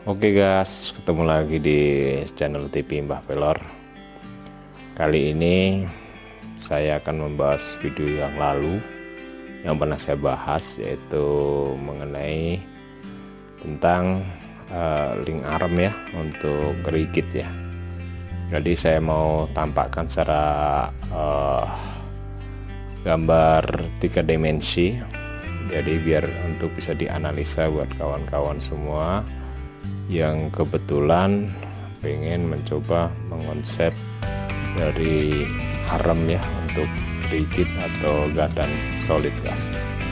Oke guys, ketemu lagi di channel TV Mbah Pelor. Kali ini saya akan membahas video yang lalu yang pernah saya bahas, yaitu mengenai tentang link arm ya, untuk rigid ya. Jadi saya mau tampakkan secara gambar 3 dimensi, jadi biar untuk bisa dianalisa buat kawan-kawan semua yang kebetulan pengen mencoba mengonsep dari arm ya untuk rigid atau gadan solid guys.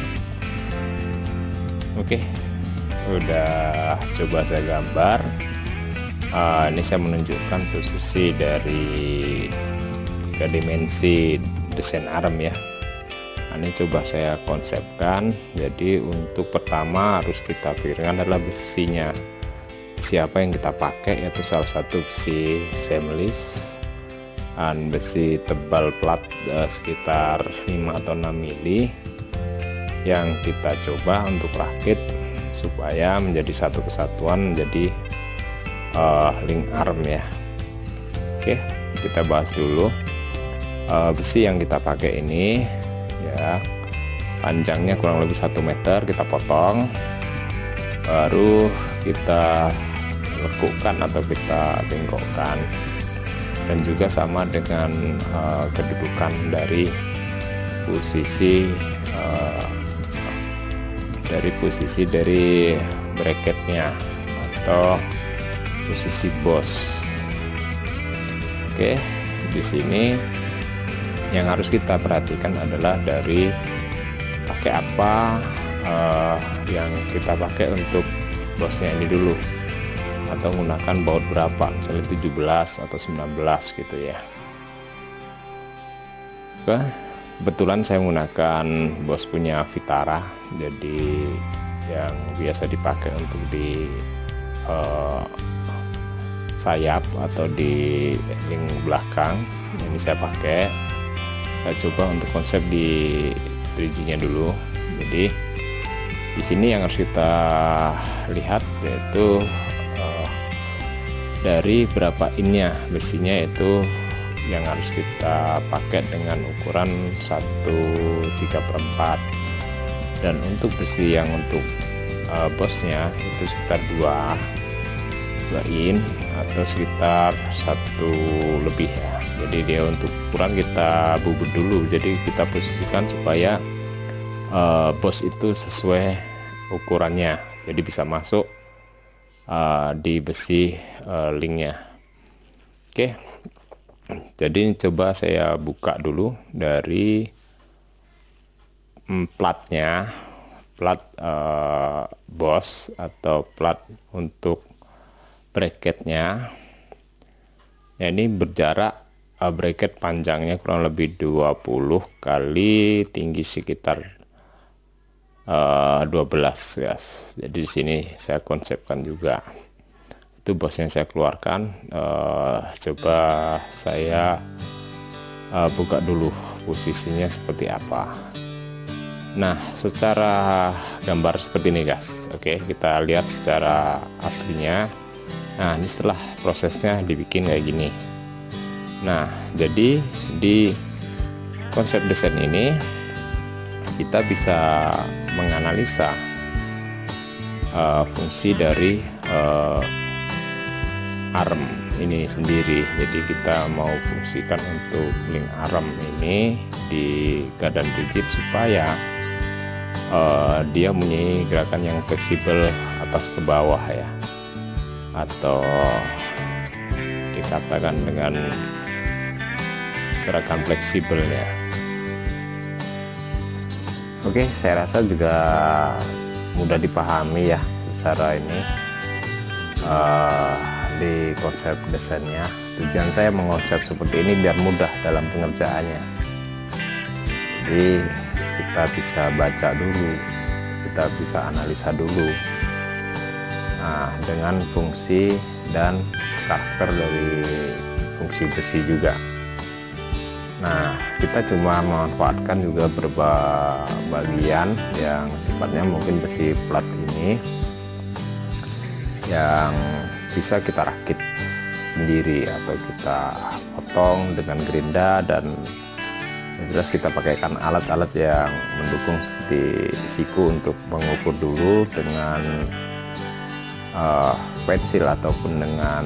Oke, udah coba saya gambar. Ini saya menunjukkan posisi dari 3 dimensi desain arm ya. Ini coba saya konsepkan. Jadi untuk pertama harus kita pikirkan adalah besinya. Siapa yang kita pakai, yaitu salah satu besi seamless dan besi tebal plat sekitar 5 atau 6 mili yang kita coba untuk rakit supaya menjadi satu kesatuan, menjadi link arm ya. Oke, kita bahas dulu. Besi yang kita pakai ini ya, panjangnya kurang lebih 1 meter, kita potong, baru kita lekukkan atau kita bengkokkan, dan juga sama dengan kedudukan dari posisi dari bracketnya atau posisi bos. Oke, di sini yang harus kita perhatikan adalah dari pakai apa, yang kita pakai untuk bosnya ini dulu, atau menggunakan baut berapa, misalnya 17 atau 19 gitu ya. Oke, kebetulan saya menggunakan bos punya Vitara, jadi yang biasa dipakai untuk di sayap atau di link belakang. Ini saya pakai, saya coba untuk konsep di 3G nya dulu. Jadi di sini yang harus kita lihat yaitu dari berapa innya besinya, itu yang harus kita pakai dengan ukuran 1/3/4, dan untuk besi yang untuk bosnya itu sekitar 2 in atau sekitar 1 lebih ya. Jadi dia untuk ukuran kita bubut dulu, jadi kita posisikan supaya bos itu sesuai ukurannya, jadi bisa masuk di besi linknya. Oke, jadi coba saya buka dulu dari platnya, plat bos atau plat untuk bracketnya ya. Ini berjarak bracket panjangnya kurang lebih 20 kali tinggi sekitar 12 guys. Jadi di sini saya konsepkan juga. Itu bos yang saya keluarkan. Coba saya buka dulu posisinya seperti apa. Nah, secara gambar seperti ini guys. Oke, kita lihat secara aslinya. Nah, ini setelah prosesnya dibikin kayak gini. Nah, jadi di konsep desain ini kita bisa menganalisa fungsi dari arm ini sendiri. Jadi kita mau fungsikan untuk link arm ini di gadan rigid supaya dia mempunyai gerakan yang fleksibel atas ke bawah ya, atau dikatakan dengan gerakan fleksibel ya. Oke, saya rasa juga mudah dipahami ya secara ini di konsep desainnya. Tujuan saya mengonsep seperti ini biar mudah dalam pengerjaannya. Jadi kita bisa baca dulu, kita bisa analisa dulu. Nah, dengan fungsi dan karakter dari fungsi besi juga. Nah, kita cuma memanfaatkan juga beberapa bagian yang sifatnya mungkin besi plat ini yang bisa kita rakit sendiri atau kita potong dengan gerinda, dan yang jelas kita pakaikan alat-alat yang mendukung seperti siku untuk mengukur dulu dengan pensil ataupun dengan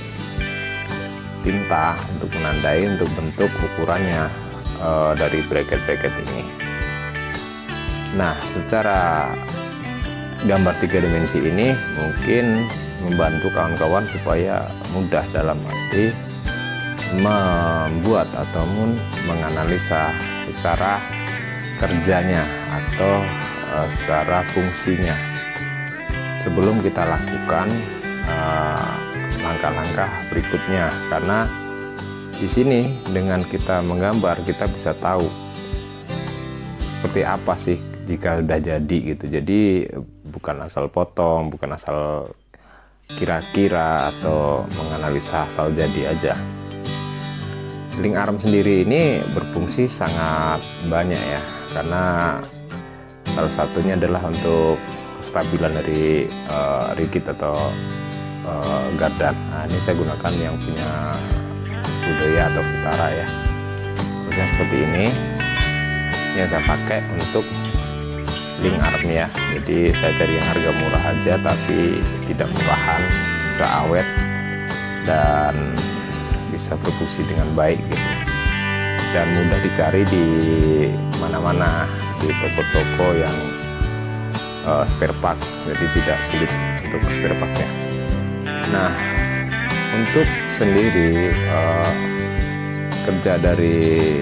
tinta untuk menandai untuk bentuk ukurannya dari bracket-bracket ini. Nah, secara gambar 3 dimensi ini mungkin membantu kawan-kawan supaya mudah dalam arti membuat ataupun menganalisa secara kerjanya atau secara fungsinya sebelum kita lakukan langkah-langkah berikutnya. Karena di sini dengan kita menggambar kita bisa tahu seperti apa sih jika udah jadi gitu. Jadi bukan asal potong, bukan asal kira-kira atau menganalisa asal jadi aja. Link arm sendiri ini berfungsi sangat banyak ya, karena salah satunya adalah untuk kestabilan dari rigid atau gardan. Nah, ini saya gunakan yang punya Scuderia atau Vitara ya, khususnya seperti ini yang saya pakai untuk link arm ya. Jadi saya cari yang harga murah aja tapi tidak murahan, bisa awet dan bisa berfungsi dengan baik gitu, dan mudah dicari di mana-mana, di toko-toko yang spare part, jadi tidak sulit untuk spare partnya. Nah, untuk sendiri kerja dari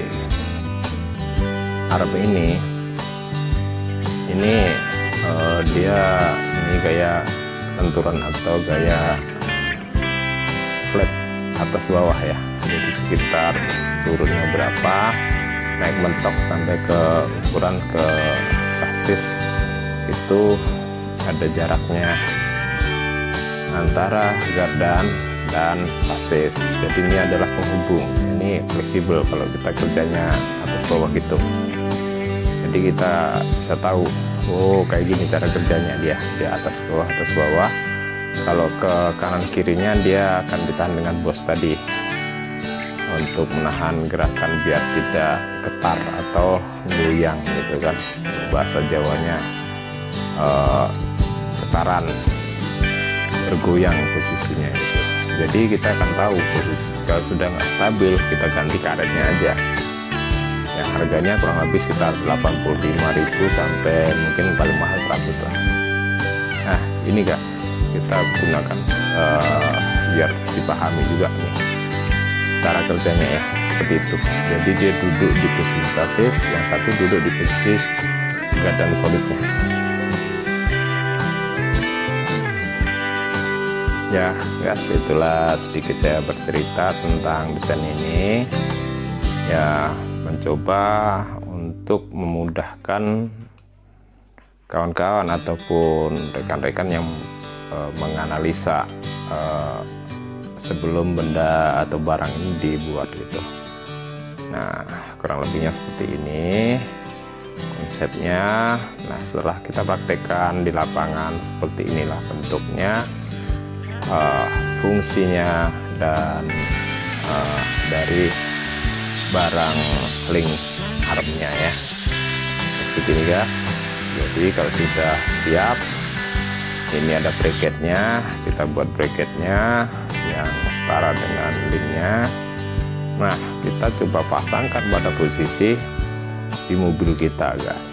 arm ini dia ini gaya lenturan atau gaya flat atas bawah ya, jadi sekitar turunnya berapa, naik mentok sampai ke ukuran ke sasis itu ada jaraknya antara gardan dan sasis. Jadi ini adalah penghubung, ini fleksibel kalau kita kerjanya atas bawah gitu. Jadi kita bisa tahu, oh kayak gini cara kerjanya dia, atas bawah. Kalau ke kanan kirinya dia akan ditahan dengan bos tadi untuk menahan gerakan biar tidak getar atau goyang gitu kan, bahasa Jawanya getaran, bergoyang posisinya itu. Jadi kita akan tahu posisi kalau sudah nggak stabil, kita ganti karetnya aja yang harganya kurang lebih sekitar 85.000 sampai mungkin paling mahal 100 lah. Nah ini guys, kita gunakan biar dipahami juga nih cara kerjanya ya, seperti itu. Jadi dia duduk di posisi sasis, yang satu duduk di posisi gardan solidnya. Ya guys, itulah sedikit saya bercerita tentang desain ini ya, mencoba untuk memudahkan kawan-kawan ataupun rekan-rekan yang menganalisa sebelum benda atau barang ini dibuat gitu. Nah kurang lebihnya seperti ini konsepnya. Nah setelah kita praktekkan di lapangan seperti inilah bentuknya, fungsinya dan dari barang link armnya ya, seperti ini guys. Jadi kalau sudah siap, ini ada bracketnya, kita buat bracketnya yang setara dengan linknya. Nah kita coba pasangkan pada posisi di mobil kita guys,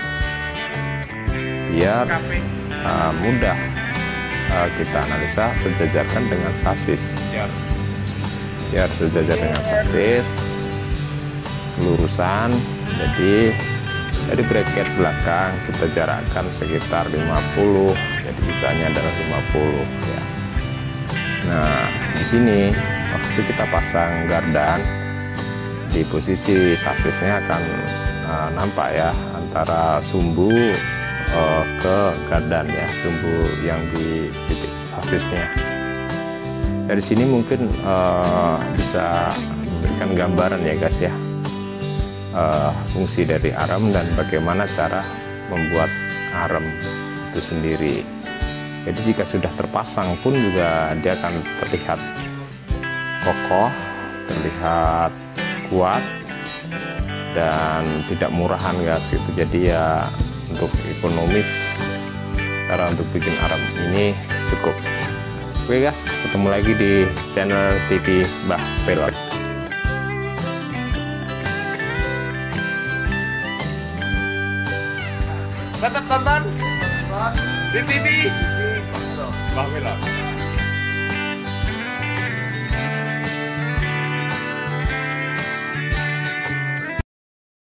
biar mudah kita analisa sejajarkan dengan sasis, biar sejajar dengan sasis selurusan. Jadi dari bracket belakang kita jarakkan sekitar 50, jadi sisanya adalah 50 ya. Nah di sini waktu kita pasang gardan, di posisi sasisnya akan nampak ya antara sumbu ke gardan ya, sumbu yang di titik sasisnya. Dari sini mungkin bisa memberikan gambaran ya guys ya, fungsi dari arm dan bagaimana cara membuat arm itu sendiri. Jadi jika sudah terpasang pun juga dia akan terlihat kokoh, terlihat kuat, dan tidak murahan guys gitu. Jadi ya untuk ekonomis cara untuk bikin arang ini cukup. Oke guys, ketemu lagi di channel TV Mbah Pelot. Tetap tonton di TV Mbah Pelot.